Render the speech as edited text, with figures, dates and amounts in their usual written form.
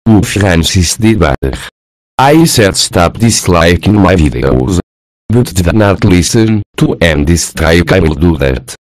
Ooh, Francis did better. I said stop disliking my videos. But did not listen to and dislike. I will do that.